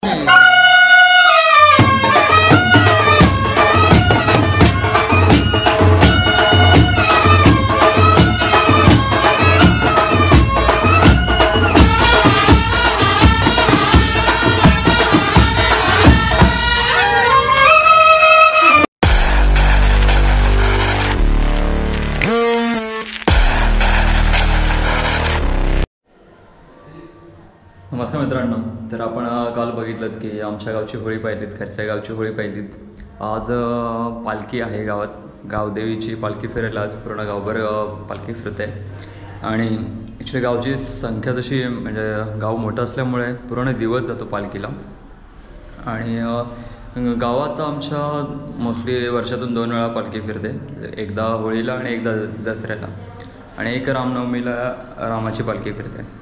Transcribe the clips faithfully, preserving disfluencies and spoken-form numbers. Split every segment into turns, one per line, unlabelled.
नमस्कार मित्रांनो, तर आपण काल बघितलं की आमच्या गावची होळी पाहिलीत, खरसई गावची होळी पाहिलीत। आज पालखी आहे गावात, गावदेवीची पालखी फिरायला आज पूर्ण गावभर पालखी फिरते। आणि ॲक्च्युली गावची संख्या तशी म्हणजे गाव मोठं असल्यामुळे पूर्ण दिवस जातो पालखीला। आणि गावात आमच्या मोस्टली वर्षातून दोन वेळा पालखी फिरते, एकदा होळीला आणि एकदा दसऱ्याला, आणि एक रामनवमीला रामाची पालखी फिरते।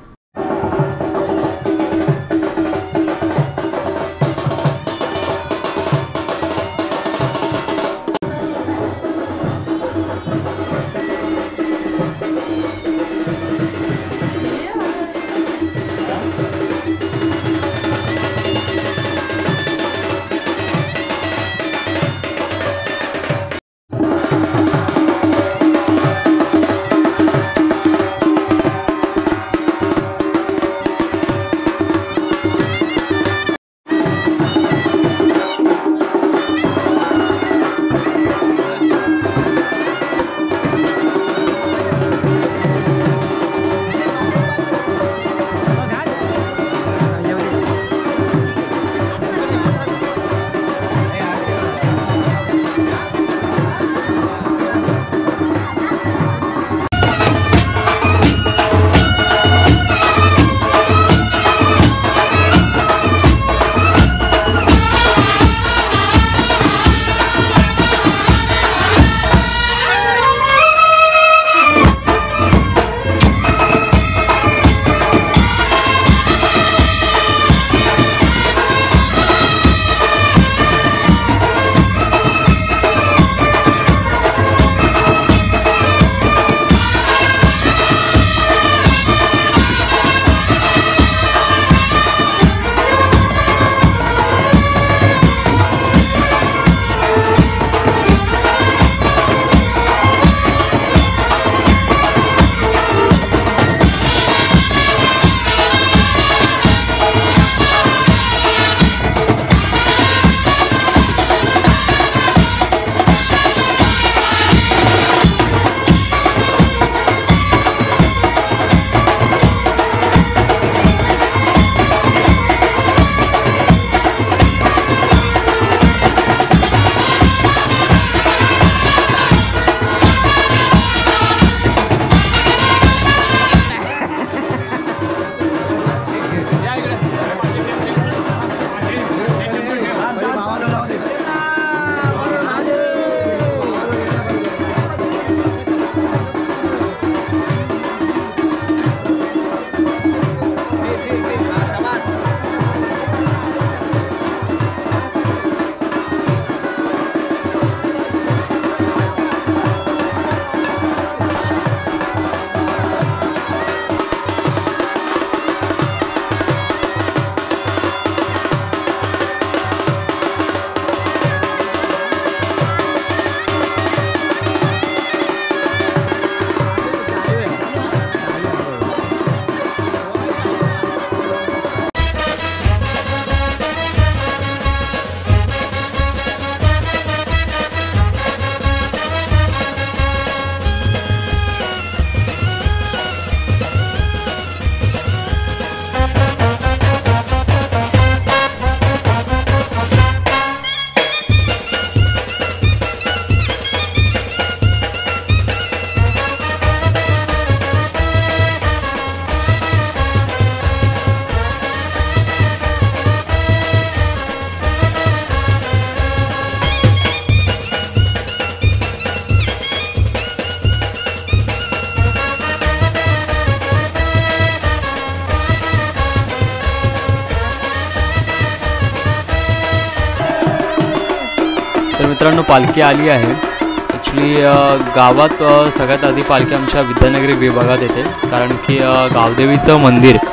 तर मित्रांनो पालखी आली आहे। ॲक्च्युली गावात सगळ्यात आधी पालखी आमच्या विद्यानगरी विभागात येते, कारण की गावदेवीचं मंदिर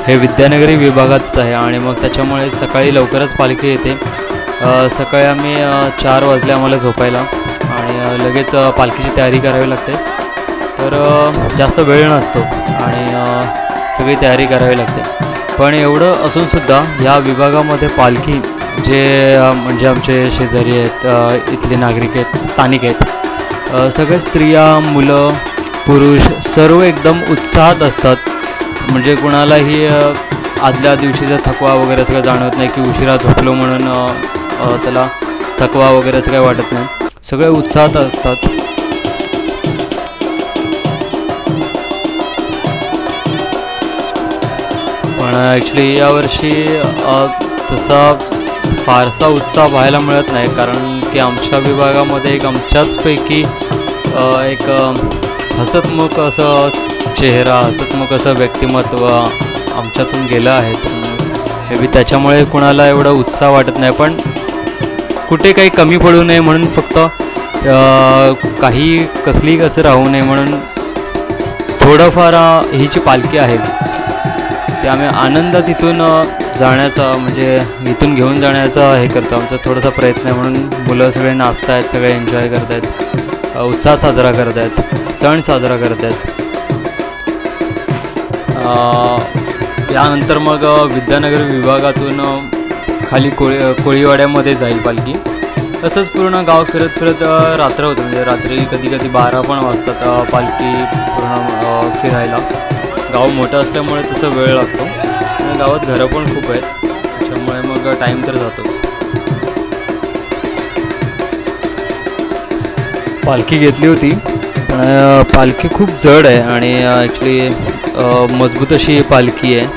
हे विद्यानगरी विभागातच आहे आणि मग त्याच्यामुळे सकाळी लवकरच पालखी येते. सकाळी आम्ही चार वाजले आम्हाला झोपायला आणि लगेच पालखीची तयारी करावी लागते. तर जास्त वेळ नसतो आणि सगळी तयारी करावी लागते. पण एवढं असूनसुद्धा या विभागामध्ये पालखी जे म्हणजे आमचे शेजारी आहेत, इथले नागरिक आहेत, स्थानिक आहेत, सगळे स्त्रिया, मुलं, पुरुष सर्व एकदम उत्साहात असतात. म्हणजे कुणालाही आदल्या दिवशीचा थकवा वगैरे असं काही जाणवत नाही की उशिरा झोपलो म्हणून त्याला थकवा वगैरे असं काही वाटत नाही. सगळे उत्साहात असतात. पण ॲक्च्युली यावर्षी तसा फारसा उत्साह पाहायला मिळत नाही, कारण की आमच्या विभागामध्ये एक आमच्याचपैकी एक हसतमुख असं चेहरा, हसतमुख असं व्यक्तिमत्व आमच्यातून गेलं आहे. मे बी त्याच्यामुळे कुणाला एवढा उत्साह वाटत नाही. पण कुठे काही कमी पडू नये म्हणून, फक्त काही कसली कसं राहू नये म्हणून थोडंफार ही जी पालखी आहे ते आम्ही आनंदात इथून जाण्याचा, म्हणजे इथून घेऊन जाण्याचा हे करतो. आमचा थोडासा प्रयत्न आहे. म्हणून मुलं सगळे नाचत आहेत, सगळे एन्जॉय करत आहेत, उत्साह साजरा करत आहेत, सण साजरा करत आहेत. यानंतर मग विद्यानगर विभागातून खाली कोळी कोळीवाड्यामध्ये जाईल पालखी. तसंच पूर्ण गाव फिरत फिरत रात्र होतं. म्हणजे रात्री कधी कधी बारा पण वाजतात पालखी पूर्ण फिरायला. गाव मोठं असल्यामुळे तसं वेळ लागतो आणि गावात घरं पण खूप आहेत, त्याच्यामुळे मग टाईम तर जातो. पालखी घेतली होती, पण पालखी खूप जड आहे आणि ॲक्च्युली मजबूत अशी पालखी आहे.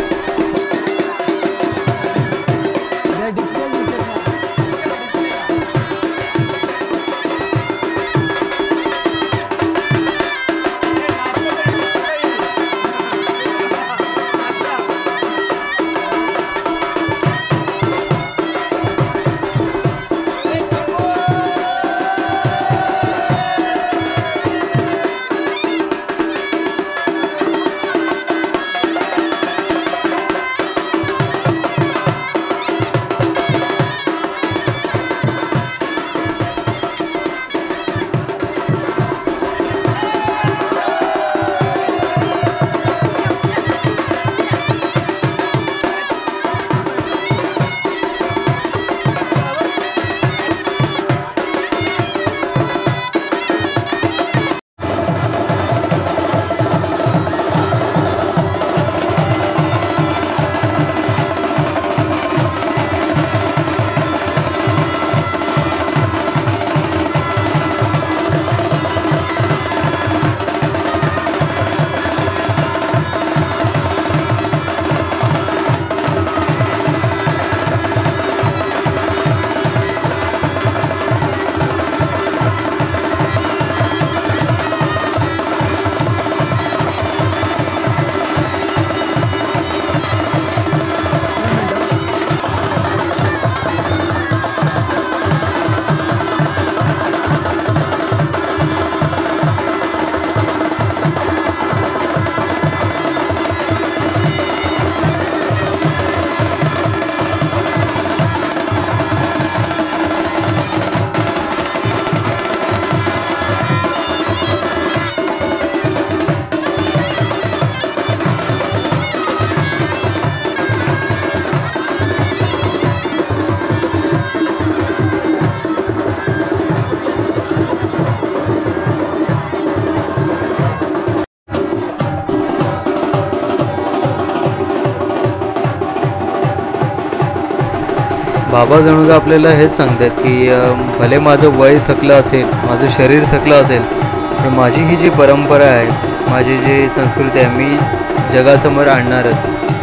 बाबा जणू का आपल्याला हेच सांगतात की भले माझं वय थकलं असेल, माझं शरीर थकलं असेल, पण माझी ही जी परंपरा आहे, माझी जी संस्कृती आहे, मी जगासमोर आणणारच.